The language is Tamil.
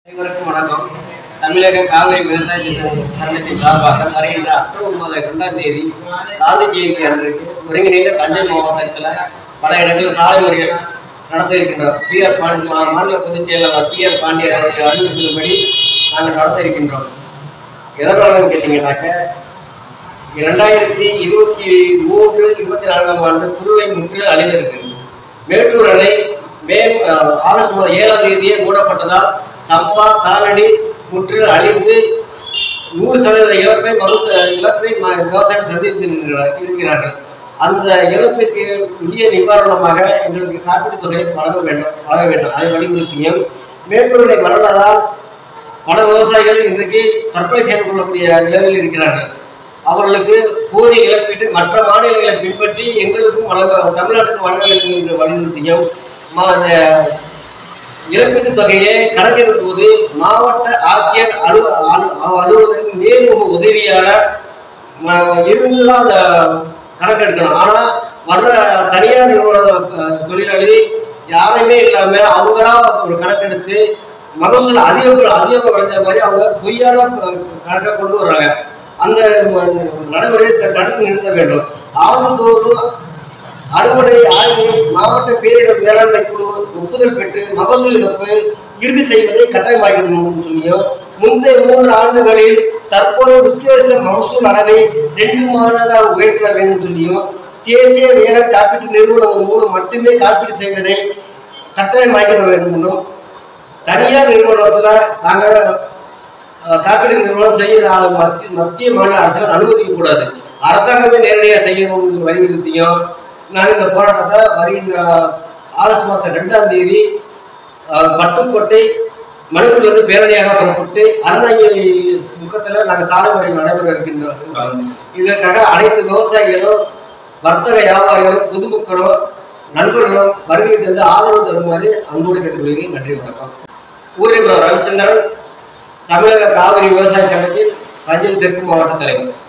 அனைவருக்கும் வணக்கம். தமிழக காவிரி விவசாய சங்கத்தின் சார்பாக வருகின்ற அக்டோபர் மாதம் 2ஆம் தேதி காந்தி ஜெயந்தி அன்றைக்கு ஒருங்கிணைந்த தஞ்சை மாவட்டத்தில் பல இடங்களில் சாலை மறியல் நடத்த இருக்கின்றோம். PR பாண்டியன் மாநில பொதுச் செயலாளர் PR பாண்டியன் அவருடைய அறிவுறுத்தல்படி நாங்கள் நடத்த இருக்கின்றோம். எதனாலன்னு கேட்டீங்கன்னாக்க 2023-24ஆம் ஆண்டு குறுவை முற்றிலும் அழிந்திருக்கிறது. மேட்டூர் அணை ஆகஸ்ட் மாதம் 7ஆம் தேதியே மூடப்பட்டதால் சம்பா காலனி முற்றிலும் அழிந்து 100% இழப்பை விவசாயம் சந்தித்திருக்கிறார்கள். அந்த இழப்புக்கு உரிய நிவாரணமாக எங்களுக்கு காப்பீட்டு தொகையை வழங்க வேண்டும். அதை வலியுறுத்தியும் மேட்டூரை வளர்ந்ததால் பல விவசாயிகள் இன்றைக்கு தற்கொலை செய்து கொள்ளக்கூடிய நிலையில் இருக்கிறார்கள். அவர்களுக்கு போதிய இழப்பீட்டு மற்ற மாநிலங்களை பின்பற்றி எங்களுக்கும் தமிழ்நாட்டுக்கு வழங்க வேண்டும் என்று வலியுறுத்தியும் இழப்பீட்டு தொகையை கணக்கெடுக்கும் போது மாவட்ட ஆட்சியர் அலுவலரின் நேர்முக உதவியாளர் இருந்துதான் கணக்கெடுக்கணும். ஆனால் வர்ற தனியார் நிறுவன தொழிலாளி யாருமே இல்லாமல் அவங்களா ஒரு கணக்கெடுத்து மகசூல் அதிகம் வளைஞ்ச மாதிரி அவங்க பொய்யான கணக்கை கொண்டு வர்றாங்க. அந்த நடைமுறையை தடுத்து நிறுத்த வேண்டும். ஆண்டுதோறும் அறுவடை ஆய்வு மாவட்ட பேரிடர் மேலாண்மை குழு ஒப்புதல் பெற்று மகசூல் இழப்பு இறுதி செய்வதை கட்டாயமாக்கணும் சொல்லியும் முந்தைய 3 ஆண்டுகளில் தற்போது உத்தேச மகசூல் அளவை 2 மடங்காக உயர்த்த வேண்டும் சொல்லியும் தேசிய வேளாண் காப்பீட்டு நிறுவனம் மூலம் மட்டுமே காப்பீடு செய்வதை கட்டாயமாக்க வேண்டும் என்றும் தனியார் நிறுவனத்தில் நாங்கள் காப்பீடு நிறுவனம் செய்ய மத்திய மாநில அரசுகள் அனுமதிக்க கூடாது. அரசாங்கமே நேரடியாக செய்யணும் வலியுறுத்தியும் நாங்கள் இந்த போராட்டத்தை வருகின்ற ஆகஸ்ட் மாதம் 2ஆம் தேதி பட்டுக்கோட்டை மணிப்பூரிலிருந்து பேரணியாக புறப்பட்டு அறந்தாங்கி முகத்தில் நாங்கள் சாலை மறியல் நடைபெற இருக்கின்றோம். இதற்காக அனைத்து விவசாயிகளும் வர்த்தக வியாபாரிகளும் பொதுமக்களும் நண்பர்களும் வருகை தந்து ஆதரவு தருமாறு அன்போடு கேட்டுக்கொள்கிறேன். நன்றி, வணக்கம். ஊரில் ரவிச்சந்திரன், தமிழக காவிரி விவசாய சங்கத்தின் தஞ்சை தெற்கு மாவட்ட தலைவர்.